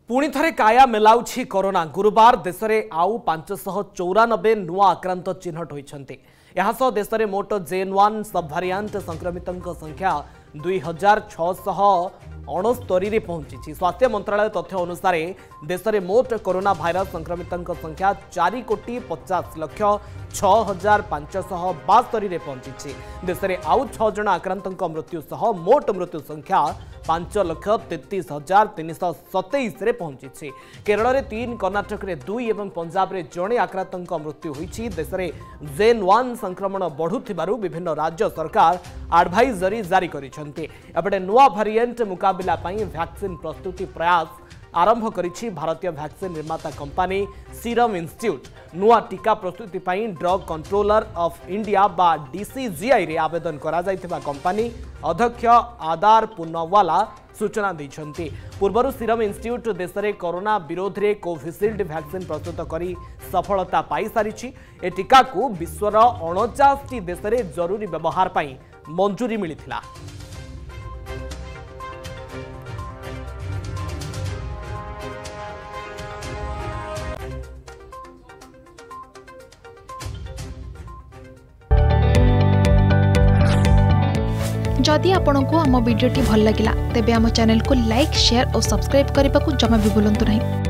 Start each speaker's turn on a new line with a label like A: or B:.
A: पुणी थरे काया मेलाउछि कोरोना। गुरुवार देश में आउ 594 नुआ आक्रांत चिन्हट होइछन्ते। यासह देश में मोट जेन1 सब भारियांट संक्रमितों संख्या 2669 रे पहुंची। स्वास्थ्य मंत्रालय तथ्य अनुसार देश में मोट कोरोना भाइरस संक्रमितों संख्या 4,50,06,572 रे पहुंची। देश में आउ 6 जन आक्रांतों मृत्यु सह मोट मृत्यु संख्या 5,33,327 रे पहुंची। केरल में 3, कर्नाटक में 2 और पंजाब में जड़े आक्रांतों मृत्यु होती। देश में जेन1 संक्रमण बढ़ुथिबारु विभिन्न राज्य सरकार एडवाइजरी जारी करिसेंते। एपटे नुआ वेरिएंट मुकाबला पई वैक्सीन प्रस्तुति प्रयास आरंभ करिछि भारतीय वैक्सीन निर्माता कंपनी सीरम इंस्टीट्यूट। नुआ टीका प्रस्तुति पई ड्रग कंट्रोलर ऑफ इंडिया बा डीसीजीआई रे आवेदन करा जायतिबा कंपनी अध्यक्ष आदार पुनवाला सूचना दैछन्ति। पूर्वरु सीरम इंस्टीट्यूट देश में कोरोना विरोध में कोविशील्ड वैक्सीन प्रस्तुत करी सफलता पाई सारिछि। ए टीका को विश्वर 49 देश में जरूरी व्यवहार पई मंजूरी मिलिथिला।
B: जदि आपंक आम भिडी भल लगा तेब आम चैनल को लाइक, शेयर और सब्सक्राइब करने को जमा भी भूलु नहीं।